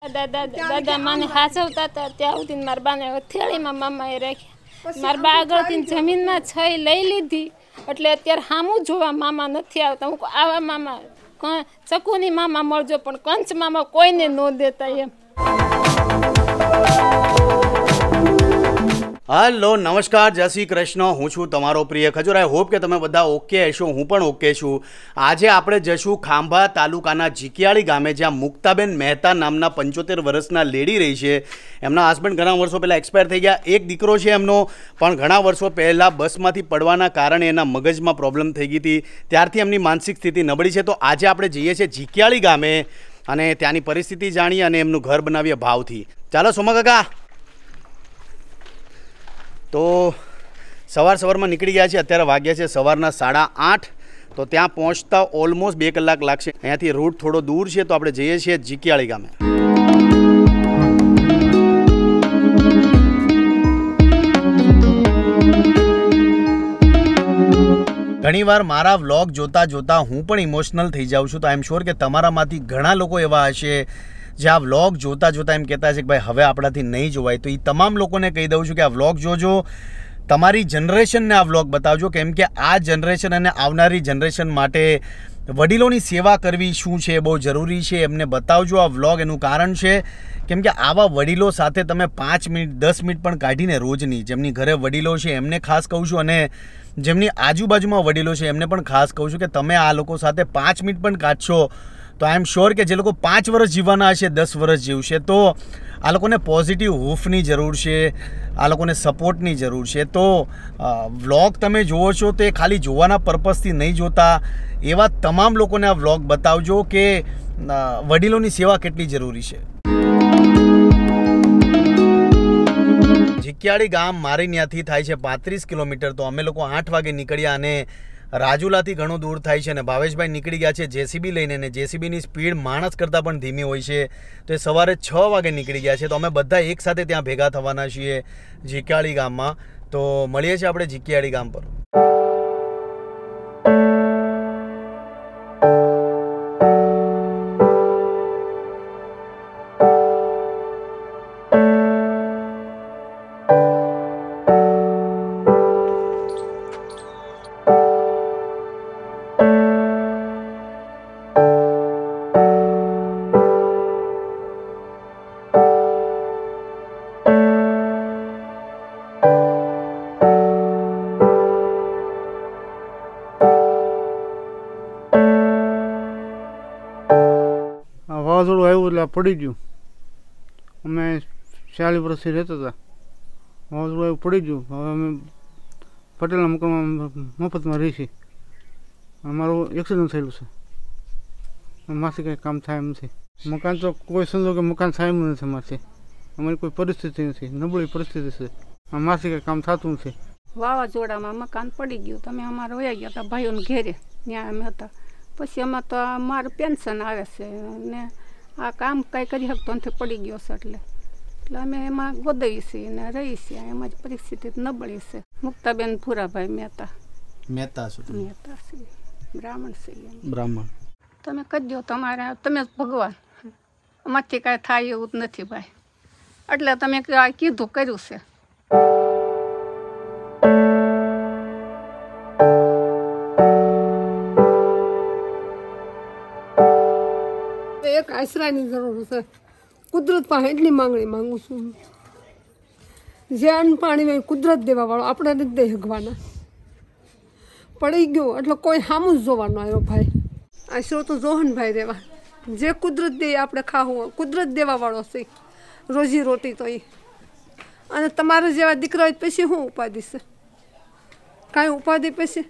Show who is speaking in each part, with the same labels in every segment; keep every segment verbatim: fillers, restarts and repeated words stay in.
Speaker 1: દાદા દાદા મને હાચવતા હતા ત્યાં સુધી મારા બાને હથેળીમાં મામાએ રાખ્યા. મારા બા આગળથી જમીનમાં છઈ લઈ લીધી એટલે અત્યારે સામું જોવા મામા નથી આવતા. હું આવા મામા ચકુની મામા મળજો પણ કંચ મામા કોઈને ન દેતા એમ.
Speaker 2: હલો નમસ્કાર, જય શ્રી કૃષ્ણ. હું છું તમારો પ્રિય ખજૂર. આઈ હોપ કે તમે બધા ઓકે હશો. હું પણ ઓકે છું. આજે આપણે જઈશું ખાંભા તાલુકાના જીકિયાળી ગામે, જ્યાં મુક્તાબેન મહેતા નામના પંચોતેર વર્ષના લેડી રહી છે. એમના હસબન્ડ ઘણા વર્ષો પહેલાં એક્સપાયર થઈ ગયા. એક દીકરો છે એમનો, પણ ઘણા વર્ષો પહેલાં બસમાંથી પડવાના કારણે એના મગજમાં પ્રોબ્લેમ થઈ ગઈ હતી. ત્યારથી એમની માનસિક સ્થિતિ નબળી છે. તો આજે આપણે જઈએ છીએ જીકિયાળી ગામે અને ત્યાંની પરિસ્થિતિ જાણીએ અને એમનું ઘર બનાવીએ ભાવથી. ચાલો સોમા કાકા. તો સવાર સવારમાં નીકળી ગયા છે. અત્યારે વાગ્યા છે સવારના સાડા આઠ. તો ત્યાં પહોંચતા ઓલમોસ્ટ બે કલાક લાગશે. અહીંયાથી રૂટ થોડો દૂર છે, તો આપણે જઈએ છીએ જીકિયાળી ગામે. ઘણીવાર મારા વ્લોગ જોતા જોતા હું પણ ઇમોશનલ થઈ જાઉં છું. તો આઈ એમ શ્યોર કે તમારામાંથી ઘણા લોકો એવા હશે જે આ વ્લોગ જોતા જોતા એમ કહેતા છે કે ભાઈ હવે આપણાથી નહીં જોવાય. તો એ તમામ લોકોને કહી દઉં છું કે આ વ્લોગ જોજો, તમારી જનરેશનને આ વ્લોગ બતાવજો, કેમ કે આ જનરેશન અને આવનારી જનરેશન માટે વડીલોની સેવા કરવી શું છે બહુ જરૂરી છે. એમને બતાવજો આ વ્લોગ. એનું કારણ છે કેમ કે આવા વડીલો સાથે તમે પાંચ મિનિટ દસ મિનિટ પણ કાઢીને રોજની, જેમની ઘરે વડીલો છે એમને ખાસ કહું છું, અને જેમની આજુબાજુમાં વડીલો છે એમને પણ ખાસ કહું છું કે તમે આ લોકો સાથે પાંચ મિનિટ પણ કાઢશો તો આઈ એમ શ્યોર કે જે લોકો પાંચ વર્ષ જીવવાના હશે દસ વર્ષ જીવશે. તો આ લોકોને પોઝિટિવ હૂફની જરૂર છે, આ લોકોને સપોર્ટની જરૂર છે. તો વ્લોગ તમે જુઓ છો તો એ ખાલી જોવાના પર્પઝથી નહીં જોતા. એવા તમામ લોકોને આ વ્લોગ બતાવજો કે વડીલોની સેવા કેટલી જરૂરી છે. જીકિયાળી ગામ મારી ત્યાંથી થાય છે પાંત્રીસ કિલોમીટર. તો અમે લોકો આઠ વાગે નીકળ્યા અને રાજુલાથી ઘણું દૂર થાય છે. અને ભાવેશભાઈ નીકળી ગયા છે જેસીબી લઈને, અને જેસીબીની સ્પીડ માણસ કરતાં પણ ધીમી હોય છે. તો એ સવારે છ વાગે નીકળી ગયા છે. તો અમે બધા એકસાથે ત્યાં ભેગા થવાના છીએ જીકિયાળી ગામમાં. તો મળીએ છીએ આપણે જીકિયાળી ગામ પર.
Speaker 3: વાવાઝોડું આવ્યું એટલે પડી ગયું. અમે ચાલીસ વર્ષથી રહેતા હતા. વાવાઝોડું આવ્યું પડી ગયું. હવે અમે પટેલના મકાનમાં મફતમાં રહી છીએ. અમારું એક્સિડન્ટ થયેલું છે. માથી કંઈ કામ થાય એમ નથી. મકાન તો કોઈ સંજોગે મકાન થાય એમ નથી. અમારથી અમારી કોઈ પરિસ્થિતિ નથી, નબળી પરિસ્થિતિ છે. માથી કંઈ કામ થતું નથી.
Speaker 4: વાવાઝોડામાં મકાન પડી ગયું. તમે અમારે વયા ગયા હતા ભાઈઓને ઘેરે, ત્યાં અમે હતા. પછી એમાં તો મારું પેન્શન આવે છે ને આ કામ કાંઈ કરી શકતો નથી, પડી ગયો છે. એટલે એટલે અમે એમાં ગોદવી છીએ ને રહી છીએ. એમાં જ પરિસ્થિતિ નબળી છે. મુક્તાબેન ભૂરાભાઈ મહેતા.
Speaker 2: મહેતા છો?
Speaker 4: મહેતા છે, બ્રાહ્મણ છે.
Speaker 2: બ્રાહ્મણ.
Speaker 4: તમે કહી દો તમારે, તમે જ ભગવાન. અમારથી કાંઈ થાય એવું જ નથી ભાઈ. એટલે તમે કીધું કર્યું છે.
Speaker 5: એક આશરાની જરૂર છે. કુદરત પાસે એટલી માંગણી માંગુ છું. જે અન્ન પાણી હોય કુદરત દેવા વાળો, આપણે નથી દઈ શકવાના. પડી ગયો એટલે કોઈ સામું જ જોવાનો આવ્યો ભાઈ. આશરો તો જોહન ભાઈ રહેવા. જે કુદરત દે આપણે ખાવું, કુદરત દેવા વાળો છે. રોજી રોટી તો એ. અને તમારા જેવા દીકરા હોય પછી શું ઉપાધિ છે? કાંઈ ઉપાધિ પછી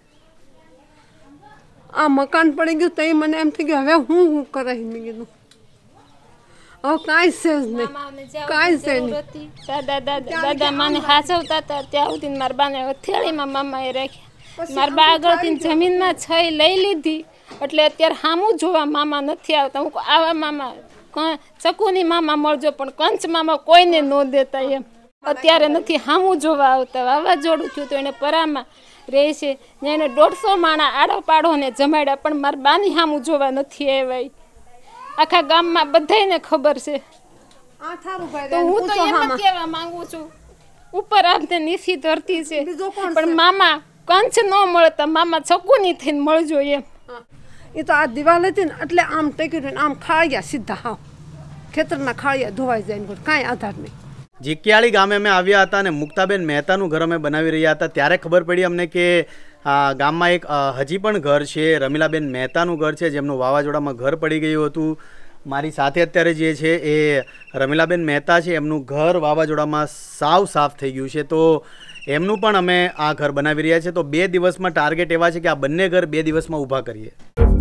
Speaker 5: આ મકાન પડી ગયું તો એ મને એમ થઈ ગયું હવે હું હું કરાવી મેં કીધું હવે કાંઈ છે જ નહીં, કાંઈ છે નહીં.
Speaker 1: દાદા દાદા દાદા મને હાચવતા હતા ત્યાં સુધી મારા બાને હથેળીમાં મામાએ રાખ્યા. મારા બા આગળથી જમીનમાં છઈ લઈ લીધી એટલે અત્યારે સામું જોવા મામા નથી આવતા. હું આવા મામા ચકુની મામા મળજો પણ કંચ મામા કોઈને ન દેતા એમ. અત્યારે નથી સામું જોવા આવતા. વાવાઝોડું થયું તો એને પરામાં રહે છે. એને દોઢસો માણા આડો પાડો ને જમાડ્યા પણ મારા બાની સામું જોવા નથી આવ્યા. આખા ગામમાં બધાને ખબર છે
Speaker 5: આ થારું ભાઈ
Speaker 1: તો
Speaker 5: રેન
Speaker 1: હું તો
Speaker 5: પૂછો
Speaker 1: એમ જ
Speaker 5: હામાં
Speaker 1: કહેવા માંગુ છું, ઉપર આપને નીચી ધરતી છે,
Speaker 5: બીજો કોણ
Speaker 1: પણ મામા કંચ ન મળતા મામા ચકુની થઈને મળજો એમ.
Speaker 5: એ તો આ દિવાલ હતી ને એટલે આમ ટેક્યું ને આમ ખાળિયા સીધા હાવ ખેતરના ખાળિયા ધોવાઈ જાય ને કાંઈ આધાર નહીં.
Speaker 2: જીકિયાળી ગામે અમે આવ્યા હતા અને મુક્તાબેન મહેતાનું ઘર અમે બનાવી રહ્યા હતા ત્યારે ખબર પડી અમને કે આ ગામમાં એક અ, હજી પણ ઘર છે, રમીલાબેન મહેતાનું ઘર છે, જેમનું વાવાઝોડામાં ઘર પડી ગયું હતું. મારી સાથે અત્યારે જે છે એ રમીલાબેન મહેતા છે, એમનું ઘર વાવાઝોડામાં સાવ સાફ થઈ ગયું છે. તો એમનું પણ અમે આ ઘર બનાવી રહ્યા છીએ. તો બે દિવસમાં ટાર્ગેટ એવા છે કે આ બંને ઘર બે દિવસમાં ઊભા કરીએ.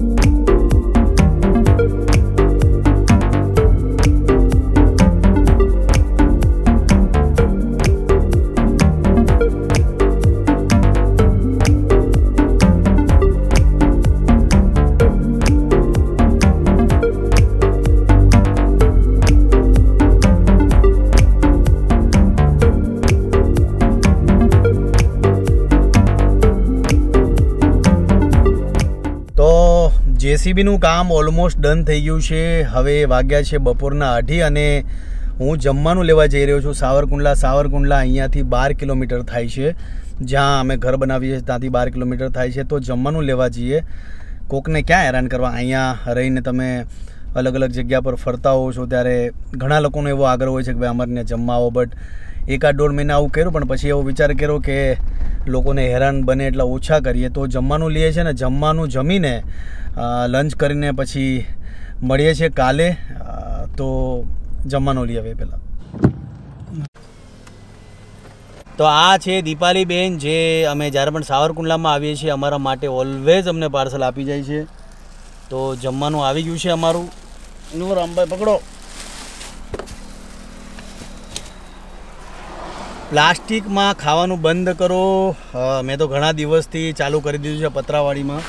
Speaker 2: જેસીબીનું કામ ઓલમોસ્ટ ડન થઈ ગયું છે. હવે વાગ્યા છે બપોરના અઢી અને હું જમવાનું લેવા જઈ રહ્યો છું સાવરકુંડલા. સાવરકુંડલા અહીંયાથી બાર કિલોમીટર થાય છે, જ્યાં અમે ઘર બનાવીએ છીએ ત્યાંથી બાર કિલોમીટર થાય છે. તો જમવાનું લેવા જઈએ. કોકને ક્યાં હેરાન કરવા, અહીંયા રહીને તમે અલગ અલગ જગ્યા પર ફરતા હોવ છો ત્યારે ઘણા લોકોનો એવો આગ્રહ હોય છે કે ભાઈ અમારને જમવા આવો. બટ એકાદ દોઢ મહિના આવું કર્યું, પણ પછી એવો વિચાર કર્યો કે લોકોને હેરાન બને એટલા ઓછા કરીએ. તો જમવાનું લઈએ છીએ ને જમવાનું જમીને લંચ કરીને પછી મળીએ છીએ કાલે. તો જમવાનું લઈ આવીએ પહેલાં. તો આ છે દીપાલીબેન, જે અમે જ્યારે પણ સાવરકુંડલામાં આવીએ છીએ અમારા માટે ઓલવેઝ અમને પાર્સલ આપી જાય છે. તો જમવાનું આવી ગયું છે અમારું. નો રામભાઈ પકડો. પ્લાસ્ટિકમાં ખાવાનું બંધ કરો. મેં તો ઘણા દિવસથી ચાલુ કરી દીધું છે પતરાવાડીમાં.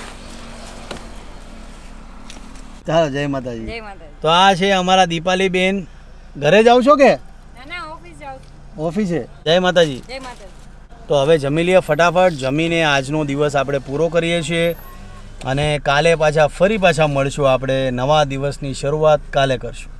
Speaker 2: ચાલો, જય માતાજી. તો આ છે અમારા દીપાલીબેન. ઘરે જાવ છો કે ઓફિસે? જય માતાજી. તો હવે જમી લઈએ ફટાફટ. જમીને આજનો દિવસ આપણે પૂરો કરીએ છીએ અને કાલે પાછા ફરી પાછા મળશું. આપણે નવા દિવસની શરૂઆત કાલે કરશું.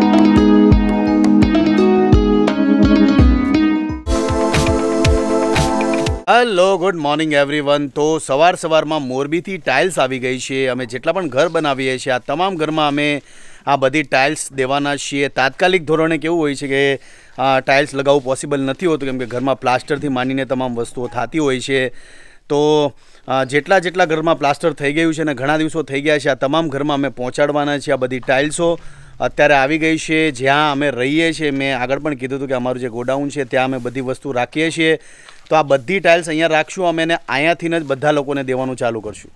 Speaker 2: Hello, good morning everyone. તો સવાર સવારમાં મોરબીથી ટાઇલ્સ આવી ગઈ છે. અમે જેટલા પણ ઘર બનાવીએ છીએ આ તમામ ઘરમાં અમે આ બધી ટાઇલ્સ દેવાના છીએ. તાત્કાલિક ધોરણે કેવું હોય છે કે ટાઇલ્સ લગાવવું પોસિબલ નથી હોતું, કેમ કે ઘરમાં પ્લાસ્ટરથી માંડીને તમામ વસ્તુઓ થતી હોય છે. તો જેટલા જેટલા ઘરમાં પ્લાસ્ટર થઈ ગયું છે અને ઘણા દિવસો થઈ ગયા છે આ તમામ ઘરમાં અમે પહોંચાડવાના છીએ. આ બધી ટાઇલ્સો અત્યારે આવી ગઈ છે જ્યાં અમે રહીએ છીએ. મેં આગળ પણ કીધું હતું કે અમારું જે ગોડાઉન છે ત્યાં અમે બધી વસ્તુ રાખીએ છીએ. તો આ બધી ટાઇલ્સ અહીંયા રાખશું અમે, ને અહીંયાથી જ બધા લોકોને દેવાનું ચાલુ કરશું.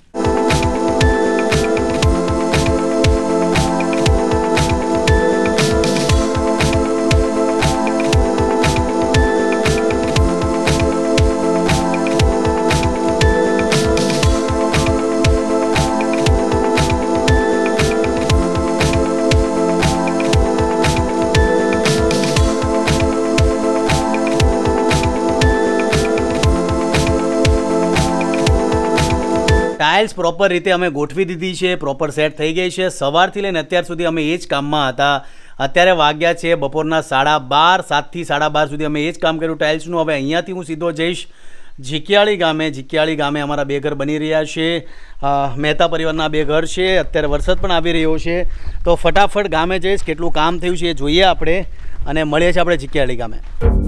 Speaker 2: ટાઇલ્સ પ્રોપર રીતે અમે ગોઠવી દીધી છે, પ્રોપર સેટ થઈ ગઈ છે. સવારથી લઈને અત્યાર સુધી અમે એ જ કામમાં હતા. અત્યારે વાગ્યા છે બપોરના સાડા બાર. સાતથી સાડા બાર સુધી અમે એ જ કામ કર્યું ટાઇલ્સનું. હવે અહીંયાથી હું સીધો જઈશ જીકિયાળી ગામે. જીકિયાળી ગામે અમારા બે ઘર બની રહ્યા છે. મહેતા પરિવારના બે ઘર છે. અત્યારે વરસાદ પણ આવી રહ્યો છે. તો ફટાફટ ગામે જઈશ. કેટલું કામ થયું છે એ જોઈએ આપણે અને મળીએ છીએ આપણે જીકિયાળી ગામે.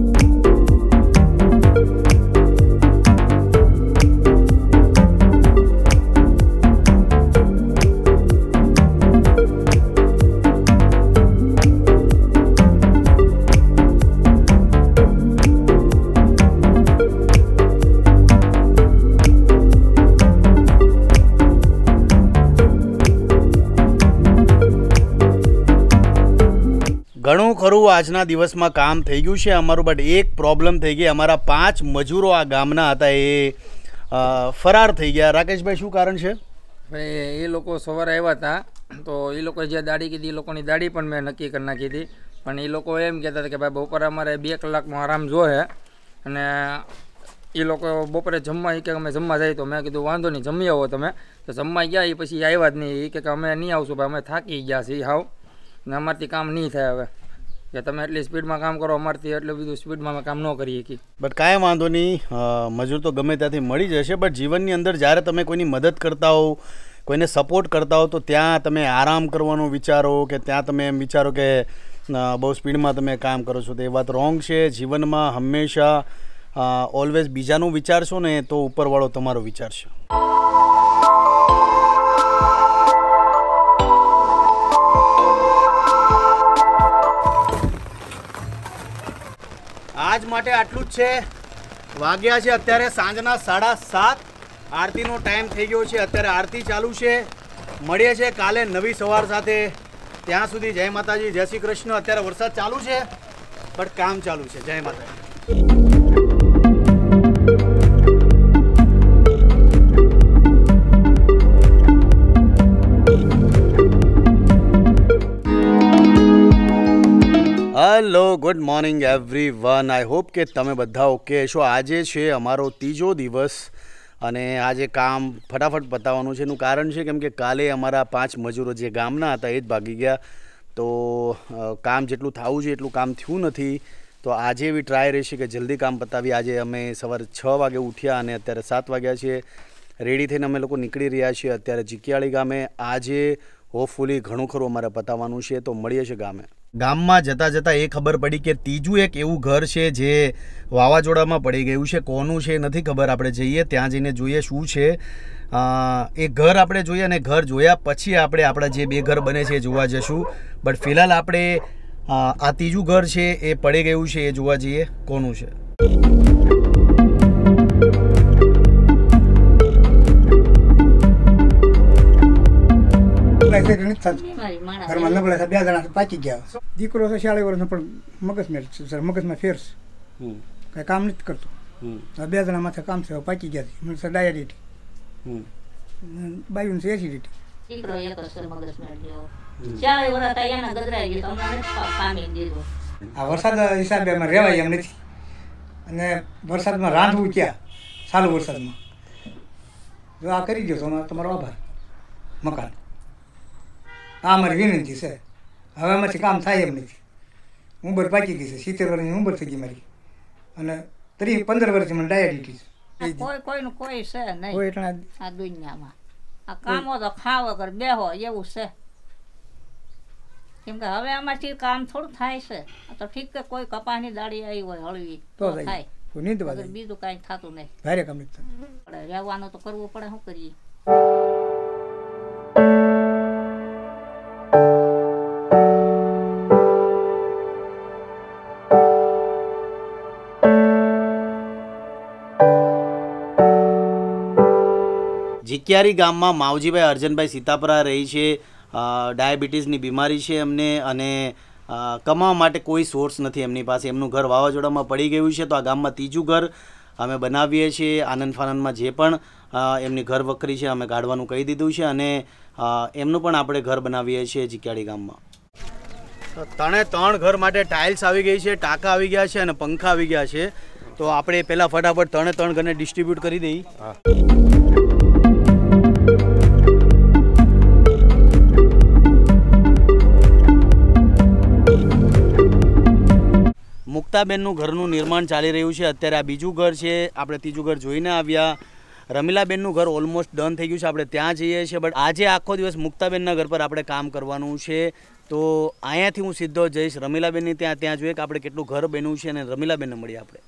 Speaker 2: ઘણું ખરું આજના દિવસમાં કામ થઈ ગયું છે અમારું, બટ એક પ્રોબ્લેમ થઈ ગઈ. અમારા પાંચ મજૂરો આ ગામના હતા એ ફરાર થઈ ગયા. રાકેશભાઈ, શું કારણ છે?
Speaker 6: ભાઈ એ લોકો સવારે આવ્યા હતા તો એ લોકોએ જે દાડી કીધી એ લોકોની દાડી પણ મેં નક્કી કરી નાખી હતી. પણ એ લોકો એમ કહેતા હતા કે ભાઈ બપોરે અમારે બે કલાકનો આરામ જોઈએ અને એ લોકો બપોરે જમવા એ કે અમે જમવા જઈએ. તો મેં કીધું વાંધો નહીં, જમી આવો તમે. તો જમવા ગયા એ પછી આવ્યા જ નહીં. એ કે અમે નહીં આવશું ભાઈ, અમે થાકી ગયા છીએ હાવ ને અમારથી કામ નહીં થાય હવે. કે તમે એટલી સ્પીડમાં કામ કરો, અમારથી એટલું બધું સ્પીડમાં અમે કામ ન કરી શકીએ.
Speaker 2: બટ કાંઈ વાંધો નહીં, મજૂર તો ગમે ત્યાંથી મળી જશે. બટ જીવનની અંદર જ્યારે તમે કોઈની મદદ કરતા હો, કોઈને સપોર્ટ કરતા હો, તો ત્યાં તમે આરામ કરવાનું વિચારો કે ત્યાં તમે એમ વિચારો કે બહુ સ્પીડમાં તમે કામ કરો છો, તો એ વાત રોંગ છે. જીવનમાં હંમેશા ઓલવેઝ બીજાનું વિચારશો ને તો ઉપરવાળો તમારો વિચારશે. આજ માટે આટલું જ છે. વાગ્યા છે અત્યારે સાંજના સાડા સાત. આરતીનો ટાઈમ થઈ ગયો છે. અત્યારે આરતી ચાલુ છે. મળીએ છીએ કાલે નવી સવાર સાથે. ત્યાં સુધી જય માતાજી, જય શ્રી કૃષ્ણ. અત્યારે વરસાદ ચાલુ છે બટ કામ ચાલુ છે. જય માતાજી. Hello, good morning everyone. I hope કે તમે બધા ઓકે છો. આજે છે અમારો ત્રીજો દિવસ અને આજે કામ ફટાફટ પતાવવાનું છે. એનું કારણ છે કેમ કે કાલે અમારા પાંચ મજૂરો જે ગામના હતા એ જ ભાગી ગયા, તો કામ જેટલું થવું છે એટલું કામ થયું નથી. તો આજે એવી ટ્રાય રહેશે કે જલ્દી કામ પતાવી. આજે અમે સવારે છ વાગે ઉઠ્યા અને અત્યારે સાત વાગ્યા છે. રેડી થઈને અમે લોકો નીકળી રહ્યા છીએ અત્યારે જીકિયાળી ગામે. આજે હોપફુલી ઘણું ખરું અમારે પતાવવાનું છે, તો મળીએ છીએ ગામે. ગામમાં જતાં જતાં એ ખબર પડી કે ત્રીજું એક એવું ઘર છે જે વાવાઝોડામાં પડી ગયું છે. કોનું છે નથી ખબર. આપણે જઈએ ત્યાં જઈને જોઈએ શું છે એ ઘર. આપણે જોઈએ અને ઘર જોયા પછી આપણે આપણા જે બે ઘર બને છે એ જોવા જશું. બટ ફિલહાલ આપણે આ ત્રીજું ઘર છે એ પડી ગયું છે એ જોવા જઈએ કોનું છે.
Speaker 7: ઘરમાં નબળા બે જણા પાકી ગયા. દીકરો તો શાળા વર્ષનો પણ મગજમાં સર મગજમાં ફેરસ કઈ કામ નથી કરતો. બે જણા માથે કામ છે પાકી ગયા. મને સર ડાયાબિટી બાયું છે એસિડિટી. આ વરસાદ હિસાબે અમે રહેવાય એમ નથી અને વરસાદમાં રાંધવું ક્યાં સારું વરસાદમાં. જો આ કરી દો તો તમારો આભાર. મકાન આ અમારી વિનંતી છે. હવે આમાંથી કામ થાય એમ નથી. ઉંમર પાકી ગઈ છે. સિત્તેર વર્ષની ઉંમર થઈ ગઈ મારી અને ત્રીસ પંદર વર્ષથી મને ડાયાબિટીસ.
Speaker 8: કોઈ કોઈનું કોઈ છે નહીં
Speaker 7: કોઈ એટલા
Speaker 8: આ દુનિયામાં. આ કામો તો ખાવ વગર બેહો એવું છે. કેમ કે હવે આમાંથી કામ થોડું થાય છે. તો ઠીક કે કોઈ કપાસની દાડી આવી હોય હળવી તો થાય, બીજું કાંઈ થતું નહીં.
Speaker 7: ભારે કામ
Speaker 8: રહેવાનું તો કરવું પડે. શું કરીએ?
Speaker 2: જીકિયારી ગામમાં માવજીભાઈ અર્જનભાઈ સીતાપરા રહી છે. ડાયાબિટીસની બીમારી છે એમને અને કમાવા માટે કોઈ સોર્સ નથી એમની પાસે. એમનું ઘર વાવાઝોડામાં પડી ગયું છે. તો આ ગામમાં ત્રીજું ઘર અમે બનાવીએ છીએ. આનંદ ફાનંદમાં જે પણ એમની ઘર વખરી છે અમે કાઢવાનું કહી દીધું છે અને એમનું પણ આપણે ઘર બનાવીએ છીએ જીકિયાળી ગામમાં. ત્રણે ત્રણ ઘર માટે ટાઇલ્સ આવી ગઈ છે, ટાંકા આવી ગયા છે અને પંખા આવી ગયા છે. તો આપણે પહેલાં ફટાફટ ત્રણે ત્રણ ઘરને ડિસ્ટ્રીબ્યુટ કરી દઈએ. મુક્તાબેનનું ઘરનું નિર્માણ ચાલી રહ્યું છે અત્યારે. આ બીજું ઘર છે. આપણે ત્રીજું ઘર જોઈને આવ્યા. રમીલાબેનનું ઘર ઓલમોસ્ટ ડન થઈ ગયું છે. આપણે ત્યાં જઈએ છીએ. બટ આજે આખો દિવસ મુક્તાબેનના ઘર પર આપણે કામ કરવાનું છે. તો અહીંયાથી હું સીધો જઈશ રમીલાબેનની ત્યાં. ત્યાં જોઈએ કે આપણે કેટલું ઘર બન્યું છે અને રમીલાબેનને મળીએ આપણે.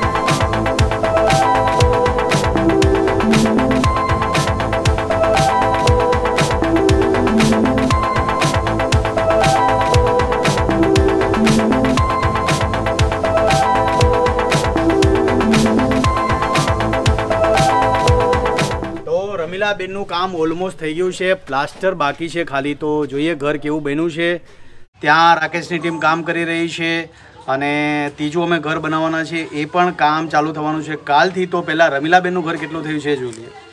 Speaker 2: રમીલાબેનનું કામ ઓલમોસ્ટ થઈ ગયું છે. પ્લાસ્ટર બાકી છે ખાલી. તો જોઈએ ઘર કેવું બન્યું છે. ત્યાં રાકેશની ટીમ કામ કરી રહી છે અને ત્રીજું અમે ઘર બનાવવાના છે એ પણ કામ ચાલુ થવાનું છે કાલથી. તો પહેલાં રમીલાબેનનું ઘર કેટલું થયું છે જોઈ લઈએ.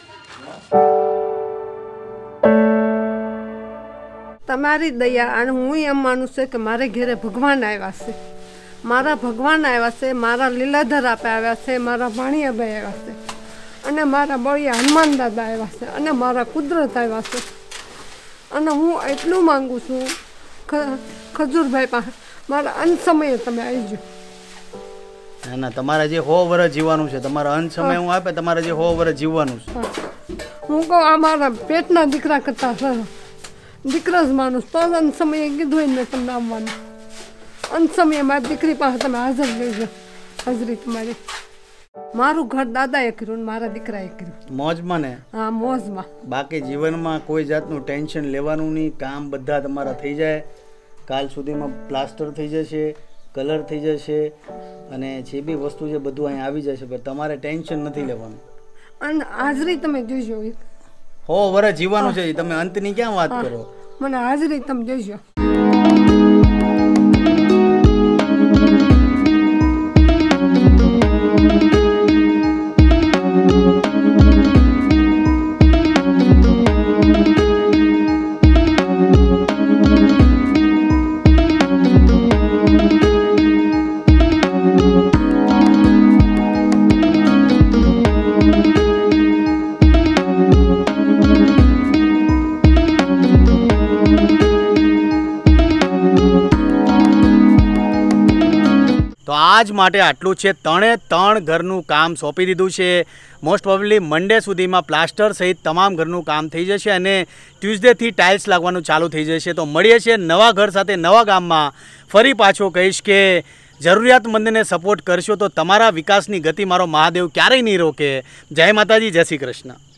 Speaker 5: તમારી દયા અને હું એમ માનું છું કે મારે ઘેરે ભગવાન આવ્યા છે. મારા ભગવાન આવ્યા છે, મારા લીલાધર આપે આવ્યા છે, મારા ભાણિયાભાઈ આવ્યા છે અને મારા બળિયા હનુમાન દાદા આવ્યા છે અને મારા કુદરત આવ્યા છે. અને હું એટલું માગું છું ખજૂરભાઈ પાસે મારા અંત સમયે તમે આવી જાઓ.
Speaker 2: ના ના, તમારે જે સો વર્ષ જીવવાનું છે, તમારા અંત સમય હું આપે, તમારે જે સો વર્ષ જીવવાનું છે.
Speaker 5: હું કહું આ મારા પેટના દીકરા કરતા સર દીકરા જ માણસ તો જ અંત સમયે કીધું હોય ને તમને આવવાનું. અંત સમયે મારી દીકરી પાસે તમે હાજર લેજો, હાજરી તમારી. મારું ઘર દાદાએ કર્યું ને મારા દીકરાએ કર્યું.
Speaker 2: મોજમાં ને?
Speaker 5: હા, મોજમાં.
Speaker 2: બાકી જીવનમાં કોઈ જાતનું ટેન્શન લેવાનું નહીં. કામ બધા તમારા થઈ જાય. કાલ સુધીમાં પ્લાસ્ટર થઈ જશે, કલર થઈ જશે અને જે બી વસ્તુ છે બધું અહીં આવી જશે, પણ તમારે ટેન્શન નથી લેવાનું.
Speaker 5: અને હાજરી તમે જોઈજો.
Speaker 2: હો વર્ષ જીવવાનું છે, તમે અંતની ક્યાં વાત કરો?
Speaker 5: મને હાજરી તમે જોઈજો.
Speaker 2: તો આજ માટે આટલું છે. ત્રણે ત્રણ ઘરનું કામ સોંપી દીધું છે. મોસ્ટ પ્રોબેબલી મંડે સુધીમાં પ્લાસ્ટર સહિત તમામ ઘરનું કામ થઈ જશે અને ટ્યુઝડેથી ટાઇલ્સ લાગવાનું ચાલુ થઈ જશે. તો મળીએ છીએ નવા ઘર સાથે નવા ગામમાં. ફરી પાછો કહીશ કે જરૂરિયાતમંદને સપોર્ટ કરશો તો તમારા વિકાસની ગતિ મારો મહાદેવ ક્યારેય નહીં રોકે. જય માતાજી, જય શ્રી કૃષ્ણ.